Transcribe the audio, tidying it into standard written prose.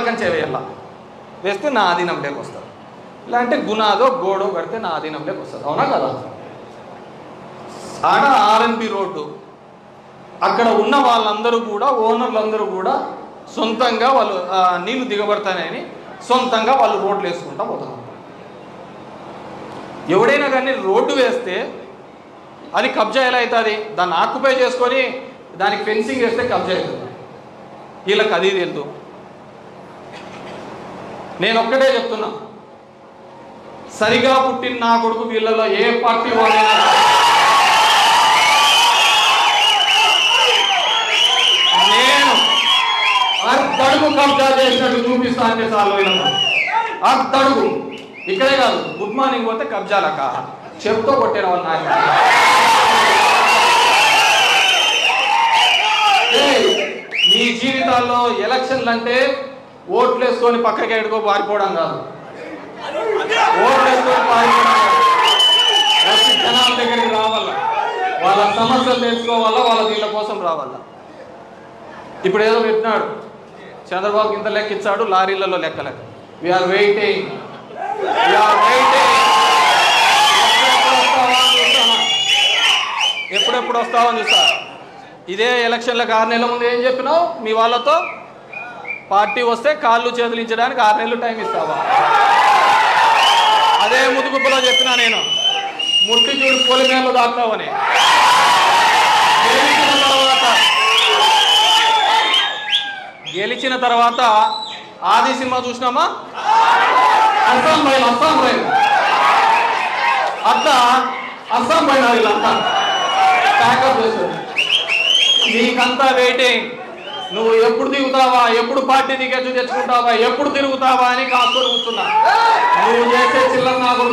కంచే వేయాల, వేస్తే నా ఆధీనంలోకి వస్తుంది. ఇలాంటి గుణాదో గోడో కడితే నా ఆధీనంలోకి వస్తుంది. అవునా కదా? ఆడ ఆర్ఎన్బి రోడ్డు, అక్కడ ఉన్న వాళ్ళందరూ కూడా ఓనర్లందరూ కూడా సొంతంగా వాళ్ళు నీళ్లు దిగబడతానని సొంతంగా వాళ్ళు రోడ్లు వేసుకుంటా పోతారు. ఎవడైనా కానీ రోడ్డు వేస్తే అది కబ్జా ఎలా అవుతుంది? దాన్ని ఆక్యుపై చేసుకొని దానికి ఫెన్సింగ్ వేస్తే కబ్జా అవుతుంది. వీళ్ళకి అది తెలుసు. నేను ఒక్కటే చెప్తున్నా, సరిగా పుట్టిన నా కొడుకు వీళ్ళలో ఏ పార్టీ వాళ్ళైనా నేను అర్ధడుగు కబ్జా చేసినట్టు చూపిస్తా అంటే చాలు. అర్ధడుగు ఇక్కడే కాదు, గుడ్ మార్నింగ్ పోతే కబ్జాలక చెప్తూ కొట్టారు వాళ్ళు. నాకు మీ జీవితాల్లో ఎలక్షన్లు అంటే ఓట్లు వేసుకొని పక్కకి ఎడుకో పారిపోవడం కాదు, ఓట్లు వేసుకొని పారిపోవడం కాదు. వచ్చి జనాల దగ్గరికి రావాలా, వాళ్ళ సమస్యలు తెలుసుకోవాలా, వాళ్ళ దీళ్ళ కోసం రావాలా. ఇప్పుడు ఏదో పెట్టినాడు చంద్రబాబు, ఇంత లెక్క ఇచ్చాడు, లారీలలో లెక్క లెక్క. వీఆర్ వెయిటింగ్, ఎప్పుడెప్పుడు వస్తావని చూస్తా. ఇదే ఎలక్షన్లకు 6 నెలల ముందు ఏం చెప్పినావు? మీ వాళ్ళతో పార్టీ వస్తే కాళ్ళు చేతులించడానికి 6 నెలలు టైం ఇస్తావా? అదే ముదుగుబ్బలో చెప్పినా నేను, ముట్టి చూడు పోలిమేళ్ళు దాస్తావని. గెలిచిన తర్వాత ఆది సినిమా చూసినామా? అస్సాం రైలు అట్లా అస్సాం పైన వీళ్ళంతా ప్యాకప్ చేస్తారు. నీకంతా వెయిటింగ్, నువ్వు ఎప్పుడు దిగుతావా, ఎప్పుడు పార్టీ టికెట్లు తెచ్చుకుంటావా, ఎప్పుడు తిరుగుతావా అని కాసుకొని కూర్చున్నా. నువ్వు చేసే చిల్లర నాకు